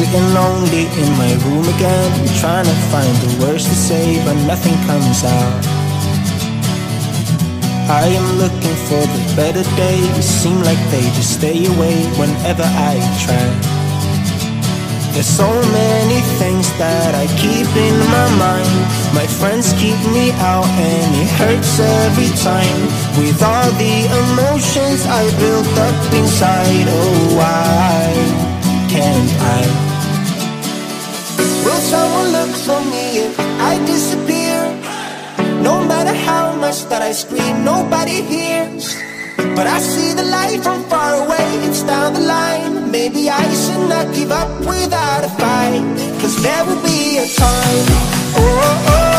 sitting lonely in my room again, trying to find the words to say, but nothing comes out. I am looking for the better days, seem like they just stay away whenever I try. There's so many things that I keep in my mind. My friends keep me out and it hurts every time. With all the emotions I built up inside, oh why can't I? Will someone look for me if I disappear? No matter how much that I scream, nobody hears. But I see the light from far away, it's down the line. Maybe I should not give up without a fight, 'cause there will be a time, oh, oh,